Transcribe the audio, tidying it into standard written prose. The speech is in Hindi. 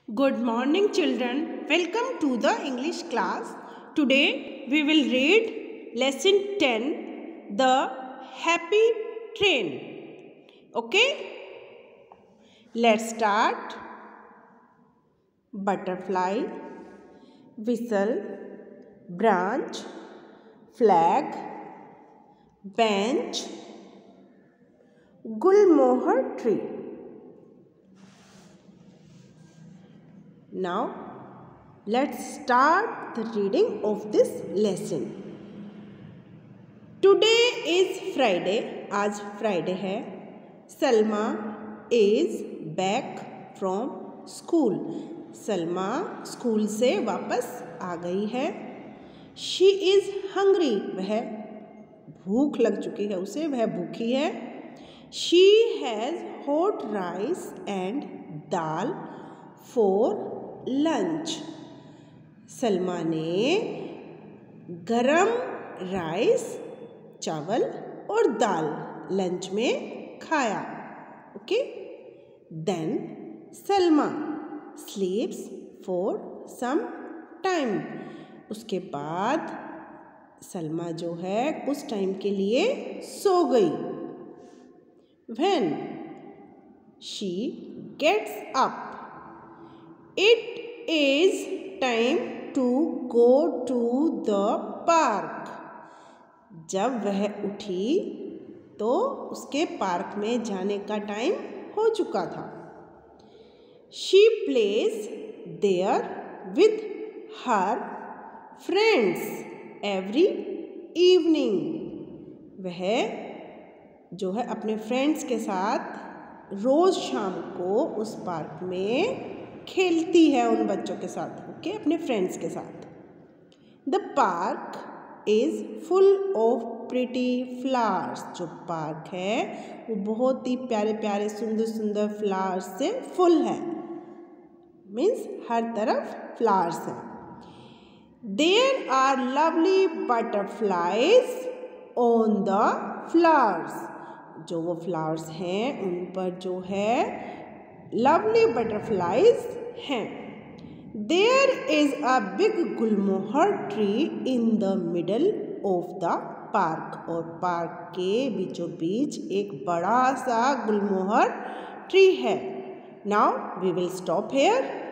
Good morning, children. Welcome to the English class. Today we will read lesson 10, The Happy Train. Okay? Let's start. Butterfly, whistle, branch, flag, bench, gulmohar tree. Now, let's start the reading of this lesson. Today is Friday. आज Friday है. Salma is back from school. Salma school से वापस आ गई है. She is hungry. वह भूख लग चुकी है उसे, वह भूखी है. She has hot rice and dal for lunch. Salma ने गरम राइस, चावल और दाल लंच में खाया. Okay. Then Salma sleeps for some time. उसके बाद सलमा जो है कुछ टाइम के लिए सो गई. When she gets up, It is time to go to the park. जब वह उठी तो उसके पार्क में जाने का टाइम हो चुका था. She plays there with her friends every evening. वह जो है अपने फ्रेंड्स के साथ रोज़ शाम को उस पार्क में खेलती है उन बच्चों के साथ. ओके, अपने फ्रेंड्स के साथ. The park is full of pretty flowers. जो पार्क है वो बहुत ही प्यारे प्यारे सुंदर सुंदर फ्लावर्स से फुल है. मीन्स हर तरफ फ्लावर्स हैं. There are lovely butterflies on the flowers. जो वो फ्लावर्स हैं उन पर जो है लवली बटरफ्लाइज हैं. There is a big gulmohar tree in the middle of the park. और पार्क के बीचों बीच एक बड़ा सा गुलमोहर ट्री है. Now we will stop hair.